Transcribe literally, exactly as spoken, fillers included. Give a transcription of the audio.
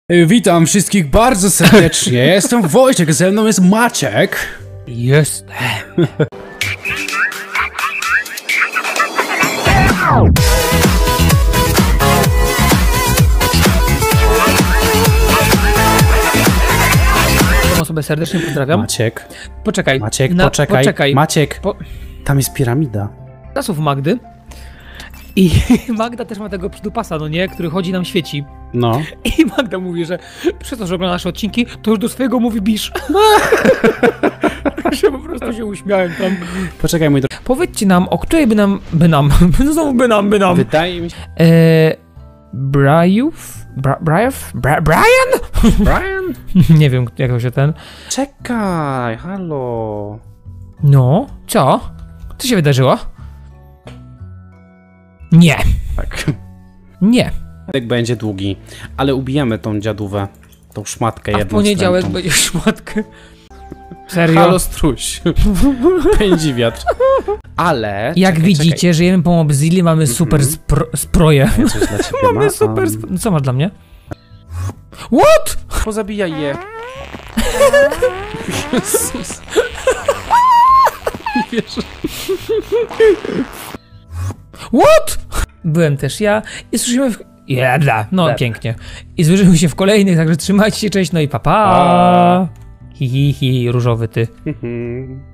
Witam wszystkich bardzo serdecznie. Ja jestem Wojciech, ze mną jest Maciek. Jestem. Osobę serdecznie pozdrawiam. Maciek. Poczekaj. Maciek, Na, poczekaj. poczekaj. Maciek, Po... tam jest piramida. Czasów Magdy. I Magda też ma tego przydupasa, no nie? Który chodzi nam świeci. No. I Magda mówi, że przez to, że ogląda nasze odcinki, to już do swojego mówi bisz. Że po prostu się uśmiałem tam. Poczekaj, mój drogi. Powiedzcie nam, o której by nam, by nam, znowu by nam, by nam. Wydaje mi się... Eee, Brianów? Bra Brian? Bra Brian? Brian? Nie wiem, jak to się ten... Czekaj, halo. No, co? Co się wydarzyło? Nie. Tak. Nie. Tak będzie długi, ale ubijemy tą dziadówę, tą szmatkę A w jedną poniedziałek wstrętną. będzie szmatkę. Serio? Halo, struś. Pędzi wiatr. Ale... Jak czekaj, widzicie, czekaj. żyjemy po Mobzilli, mamy super Mhm. spro zbroję. Ja coś dla ciebie Mamy ma, super um, spro... No co masz dla mnie? What? Pozabijaj je. Jezus. Nie wierzę. What? Byłem też ja i słyszymy w... Jada. No Lep. pięknie. I słyszymy się w kolejnych, także trzymajcie się, cześć, no i papa. Pa. Hi, hi, hi, różowy ty. Mhm.